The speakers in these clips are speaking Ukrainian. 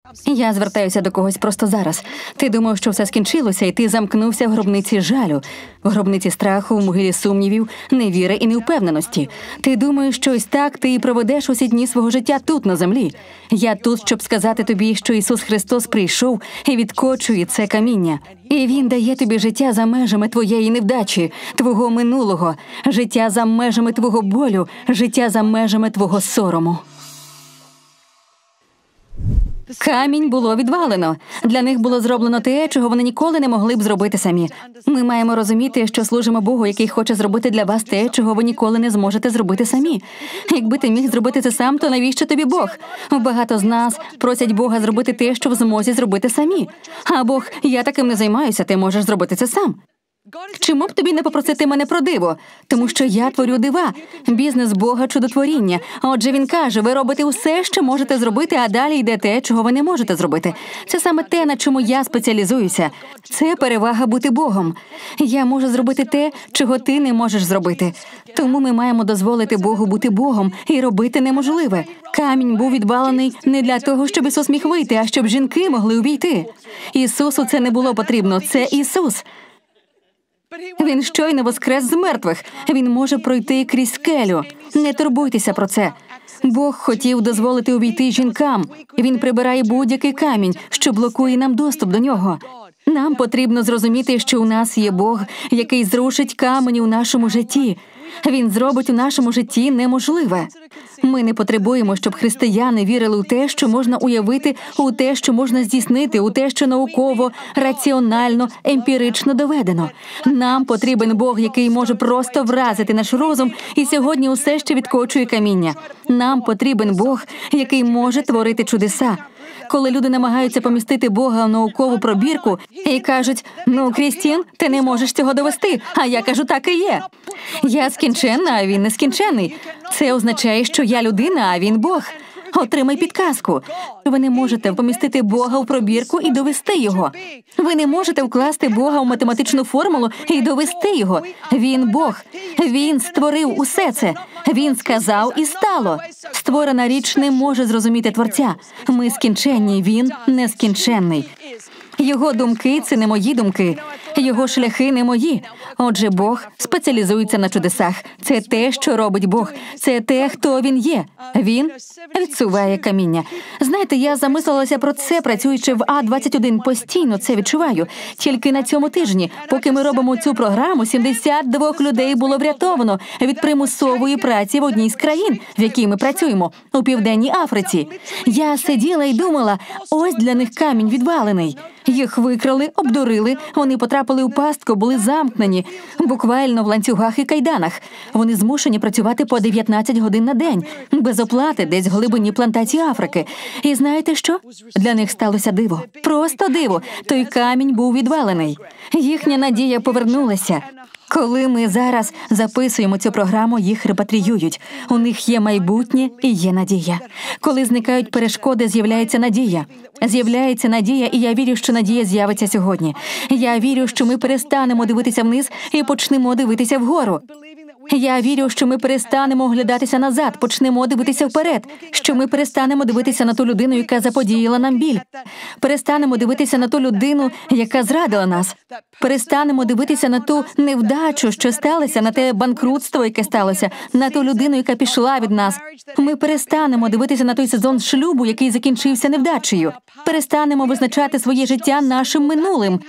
Я звертаюся до когось просто зараз. Ти думав, що все скінчилося, і ти замкнувся в гробниці жалю, в гробниці страху, в могилі сумнівів, невіри і невпевненості. Ти думаєш, що ось так ти і проведеш усі дні свого життя тут, на землі. Я тут, щоб сказати тобі, що Ісус Христос прийшов і відкочує це каміння. І Він дає тобі життя за межами твоєї невдачі, твого минулого, життя за межами твого болю, життя за межами твого сорому. Камінь було відвалено. Для них було зроблено те, чого вони ніколи не могли б зробити самі. Ми маємо розуміти, що служимо Богу, який хоче зробити для вас те, чого ви ніколи не зможете зробити самі. Якби ти міг зробити це сам, то навіщо тобі Бог? Багато з нас просять Бога зробити те, що в змозі зробити самі. А Бог: я таким не займаюся, ти можеш зробити це сам. Чому б тобі не попросити мене про диво? Тому що я творю дива. Бізнес Бога – чудотворіння. Отже, Він каже: ви робите усе, що можете зробити, а далі йде те, чого ви не можете зробити. Це саме те, на чому я спеціалізуюся. Це перевага бути Богом. Я можу зробити те, чого ти не можеш зробити. Тому ми маємо дозволити Богу бути Богом і робити неможливе. Камінь був відвалений не для того, щоб Ісус міг вийти, а щоб жінки могли увійти. Ісусу це не було потрібно. Це Ісус. Він щойно воскрес з мертвих. Він може пройти крізь скелю. Не турбуйтеся про це. Бог хотів дозволити увійти жінкам. Він прибирає будь-який камінь, що блокує нам доступ до нього. Нам потрібно зрозуміти, що у нас є Бог, який зрушить камені у нашому житті. Він зробить у нашому житті неможливе. Ми не потребуємо, щоб християни вірили у те, що можна уявити, у те, що можна здійснити, у те, що науково, раціонально, емпірично доведено. Нам потрібен Бог, який може просто вразити наш розум і сьогодні усе ще відкочує каміння. Нам потрібен Бог, який може творити чудеса. Коли люди намагаються помістити Бога в наукову пробірку і кажуть: ну, Крістін, ти не можеш цього довести. А я кажу: так і є. Я скінченна, а він нескінченний. Це означає, що я людина, а він Бог. Отримай підказку. Ви не можете помістити Бога в пробірку і довести його. Ви не можете вкласти Бога в математичну формулу і довести його. Він Бог. Він створив усе це. Він сказав і стало. Створена річ не може зрозуміти Творця. Ми скінченні, він нескінченний. Його думки – це не мої думки. Його шляхи не мої. Отже, Бог спеціалізується на чудесах. Це те, що робить Бог. Це те, хто Він є. Він відсуває каміння. Знаєте, я замислилася про це, працюючи в А-21. Постійно це відчуваю. Тільки на цьому тижні, поки ми робимо цю програму, 72 людей було врятовано від примусової праці в одній з країн, в якій ми працюємо, у Південній Африці. Я сиділа і думала: ось для них камінь відвалений. Їх викрали, обдурили, вони потрапили у пастку, були замкнені, буквально в ланцюгах і кайданах. Вони змушені працювати по 19 годин на день, без оплати, десь в глибині плантації Африки. І знаєте що? Для них сталося диво. Просто диво. Той камінь був відвалений. Їхня надія повернулася. Коли ми зараз записуємо цю програму, їх репатріюють. У них є майбутнє і є надія. Коли зникають перешкоди, з'являється надія. З'являється надія, і я вірю, що надія з'явиться сьогодні. Я вірю, що ми перестанемо дивитися вниз і почнемо дивитися вгору. Я вірю, що ми перестанемо оглядатися назад, почнемо дивитися вперед, що ми перестанемо дивитися на ту людину, яка заподіяла нам біль. Перестанемо дивитися на ту людину, яка зрадила нас. Перестанемо дивитися на ту невдачу, що сталося, на те банкрутство, яке сталося, на ту людину, яка пішла від нас. Ми перестанемо дивитися на той сезон шлюбу, який закінчився невдачею. Перестанемо визначати своє життя нашим минулим.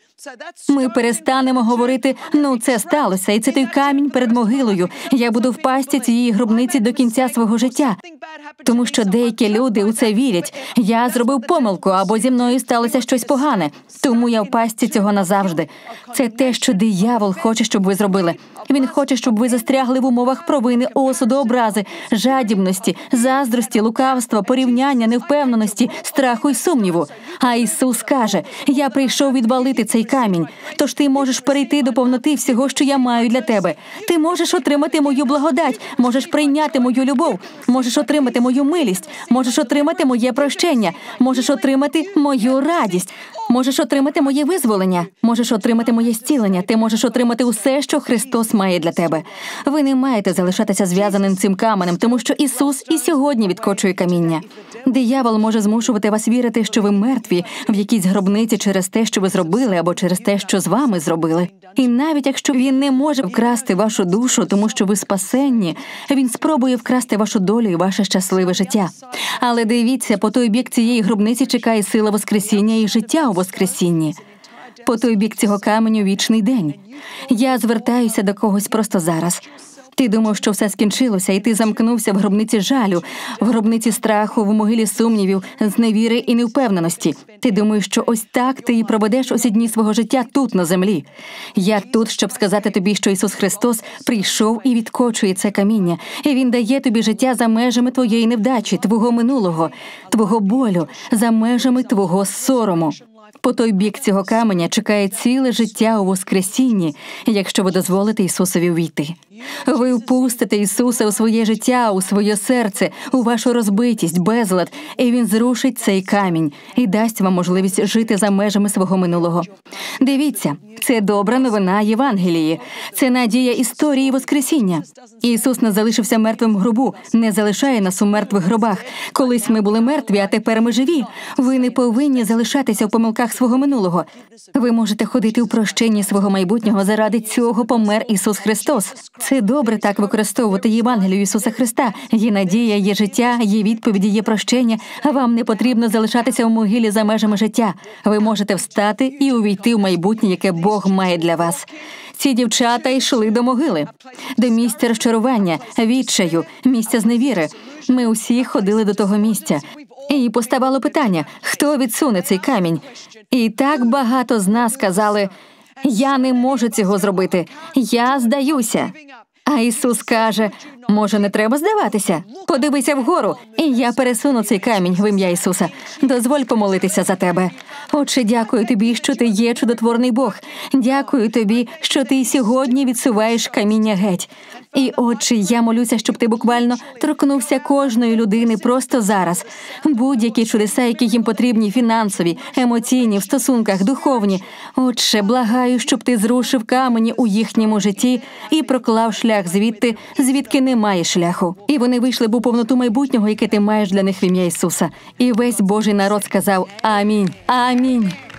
Ми перестанемо говорити: ну, це сталося, і це той камінь перед могилою. Я буду в пастці цієї гробниці до кінця свого життя. Тому що деякі люди у це вірять. Я зробив помилку, або зі мною сталося щось погане. Тому я в пастці цього назавжди. Це те, що диявол хоче, щоб ви зробили. Він хоче, щоб ви застрягли в умовах провини, осуду, образи, жадібності, заздрості, лукавства, порівняння, невпевненості, страху й сумніву. А Ісус каже: я прийшов відвалити цей камінь. Тож ти можеш перейти до повноти всього, що я маю для тебе. Ти можеш отримати мою благодать, можеш прийняти мою любов, можеш отримати мою милість, можеш отримати моє прощення, можеш отримати мою радість, можеш отримати моє визволення, можеш отримати моє зцілення, ти можеш отримати усе, що Христос має для тебе. Ви не маєте залишатися зв'язаним цим каменем, тому що Ісус і сьогодні відкочує каміння. Диявол може змушувати вас вірити, що ви мертві в якійсь гробниці через те, що ви зробили, або через те, що з вами зробили. І навіть якщо він не може вкрасти вашу душу, тому що ви спасенні, він спробує вкрасти вашу долю і ваше щасливе життя. Але дивіться, по той бік цієї гробниці чекає сила Воскресіння і життя у Воскресінні. По той бік цього каменю вічний день. Я звертаюся до когось просто зараз. Ти думав, що все скінчилося, і ти замкнувся в гробниці жалю, в гробниці страху, в могилі сумнівів, зневіри і невпевненості. Ти думаєш, що ось так ти і проведеш усі дні свого життя тут, на землі. Я тут, щоб сказати тобі, що Ісус Христос прийшов і відкочує це каміння. І Він дає тобі життя за межами твоєї невдачі, твого минулого, твого болю, за межами твого сорому. По той бік цього каменя чекає ціле життя у Воскресінні, якщо ви дозволите Ісусові увійти. Ви впустите Ісуса у своє життя, у своє серце, у вашу розбитість, безлад, і Він зрушить цей камінь і дасть вам можливість жити за межами свого минулого. Дивіться, це добра новина Євангелії. Це надія історії Воскресіння. Ісус не залишився мертвим в гробу, не залишає нас у мертвих гробах. Колись ми були мертві, а тепер ми живі. Ви не повинні залишатися в помилках свого минулого. Ви можете ходити у прощенні свого майбутнього, заради цього помер Ісус Христос. Це добре так використовувати Євангелію Ісуса Христа. Є надія, є життя, є відповіді, є прощення. Вам не потрібно залишатися у могилі за межами життя. Ви можете встати і увійти в майбутнє, яке Бог має для вас. Ці дівчата йшли до могили, до місця розчарування, відчаю, місця зневіри. Ми усі ходили до того місця. І поставало питання, хто відсуне цей камінь? І так багато з нас казали, я не можу цього зробити, я здаюся. А Ісус каже, може, не треба здаватися? Подивися вгору, і я пересуну цей камінь в ім'я Ісуса. Дозволь помолитися за тебе. Отче, дякую тобі, що ти є чудотворний Бог. Дякую тобі, що ти сьогодні відсуваєш каміння геть. І, Отче, я молюся, щоб ти буквально торкнувся кожної людини просто зараз. Будь-які чудеса, які їм потрібні, фінансові, емоційні, в стосунках, духовні. Отче, благаю, щоб ти зрушив камені у їхньому житті і проклав шлях звідти, звідки немає шляху. І вони вийшли б у повноту майбутнього, яке ти маєш для них в ім'я Ісуса. І весь Божий народ сказав «Амінь! Амінь!»